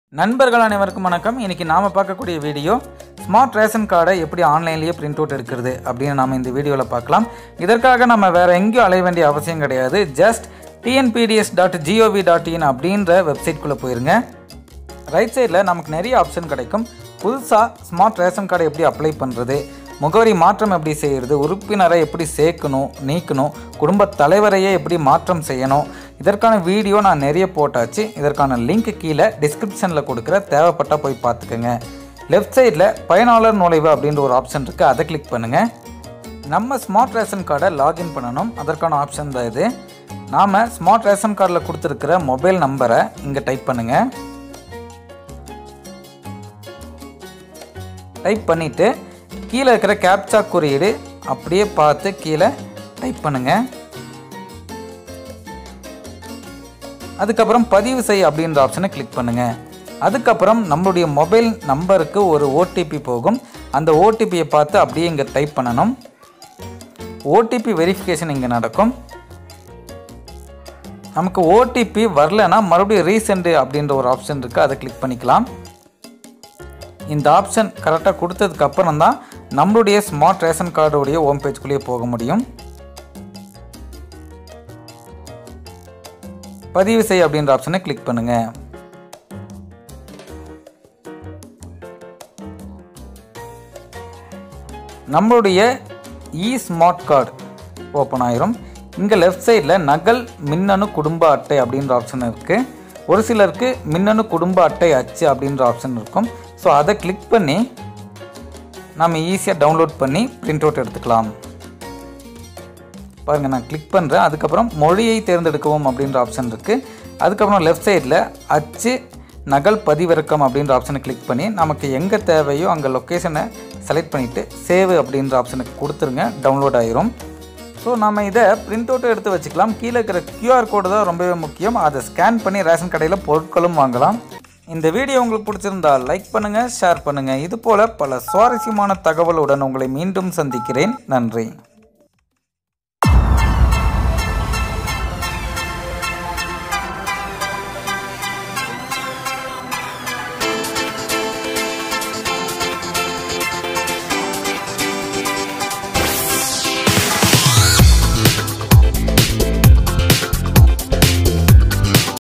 நண்பர்கள் அனைவருக்கும் வணக்கம். இன்னைக்கு நாம பார்க்கக்கூடிய வீடியோ ஸ்மார்ட் ரேஷன் கார்டை எப்படி ஆன்லைன்லயே பிரிண்ட் அவுட் எடுக்கிறது அப்படின்னு நாம இந்த வீடியோவில் பார்க்கலாம். இதற்காக நம்ம வேற எங்கேயும் அலைய வேண்டிய அவசியம் கிடையாது. ஜஸ்ட் TNPDS.gov.in அப்படின்ற வெப்சைட்குள்ளே போயிருங்க. ரைட் சைடில் நமக்கு நிறைய ஆப்ஷன் கிடைக்கும். புதுசாக ஸ்மார்ட் ரேஷன் கார்டை எப்படி அப்ளை பண்ணுறது, முகவரி மாற்றம் எப்படி செய்கிறது, உறுப்பினரை எப்படி சேர்க்கணும் நீக்கணும், குடும்ப தலைவரையே எப்படி மாற்றம் செய்யணும், இதற்கான வீடியோ நான் நிறைய போட்டாச்சு. இதற்கான லிங்க் கீழே டிஸ்கிரிப்ஷனில் கொடுக்குற, தேவைப்பட்டால் போய் பார்த்துக்கோங்க. லெஃப்ட் சைடில் பயனாளர் நுழைவு அப்படின்ற ஒரு ஆப்ஷன் இருக்குது, அதை கிளிக் பண்ணுங்கள். நம்ம ஸ்மார்ட் ரேஷன் கார்டை லாகின் பண்ணணும், அதற்கான ஆப்ஷன் தான் இது. நாம் ஸ்மார்ட் ரேஷன் கார்டில் கொடுத்துருக்கிற மொபைல் நம்பரை இங்கே டைப் பண்ணுங்கள். டைப் பண்ணிவிட்டு கீழே இருக்கிற கேப்சா குறியீடு அப்படியே பார்த்து கீழே டைப் பண்ணுங்கள். அதுக்கப்புறம் பதிவு செய் அப்படின்ற ஆப்ஷனை கிளிக் பண்ணுங்கள். அதுக்கப்புறம் நம்மளுடைய மொபைல் நம்பருக்கு ஒரு ஓடிபி போகும். அந்த ஓடிபியை பார்த்து அப்படியே இங்கே டைப் பண்ணணும். ஓடிபி வெரிஃபிகேஷன் இங்கே நடக்கும். நமக்கு ஓடிபி வரலன்னா மறுபடியும் ரீசெண்ட் அப்படின்ற ஒரு ஆப்ஷன் இருக்குது, அதை கிளிக் பண்ணிக்கலாம். இந்த ஆப்ஷன் கரெக்டாக கொடுத்ததுக்கு அப்புறம் தான் நம்மளுடைய ஸ்மார்ட் ரேஷன் கார்டுடைய ஹோம் பேஜ்குள்ளேயே போக முடியும். பதிவு செய் அப்படின்ற ஆப்ஷனை கிளிக் பண்ணுங்க. நம்மளுடைய ஸ்மார்ட் கார்டு ஓப்பன் ஆயிரும். இங்கே லெஃப்ட் சைடில் நகல் மின்னணு குடும்ப அட்டை அப்படின்ற ஆப்ஷன் இருக்குது. ஒரு சிலருக்கு மின்னணு குடும்ப அட்டை அச்சு அப்படின்ற ஆப்ஷன் இருக்கும். ஸோ அதை கிளிக் பண்ணி நம்ம ஈஸியாக டவுன்லோட் பண்ணி பிரிண்ட் அவுட் எடுத்துக்கலாம். பாருங்கள், நான் கிளிக் பண்ணுறேன். அதுக்கப்புறம் மொழியை தேர்ந்தெடுக்கவும் அப்படின்ற ஆப்ஷன் இருக்குது. அதுக்கப்புறம் லெஃப்ட் சைடில் அச்சு நகல் பதிவிறக்கம் அப்படின்ற ஆப்ஷனை கிளிக் பண்ணி நமக்கு எங்கே தேவையோ அங்கே லொக்கேஷனை செலக்ட் பண்ணிவிட்டு சேவ் அப்படின்ற ஆப்ஷனுக்கு கொடுத்துருங்க, டவுன்லோட் ஆயிரும். ஸோ நம்ம இதை பிரிண்ட் அவுட்டு எடுத்து வச்சுக்கலாம். கீழே இருக்கிற QR கோடு தான் ரொம்பவே முக்கியம். அதை ஸ்கேன் பண்ணி ரேஷன் கடையில் பொருட்களும் வாங்கலாம். இந்த வீடியோ உங்களுக்கு பிடிச்சிருந்தால் லைக் பண்ணுங்கள், ஷேர் பண்ணுங்கள். இதுபோல் பல சுவாரஸ்யமான தகவலுடன் உங்களை மீண்டும் சந்திக்கிறேன். நன்றி.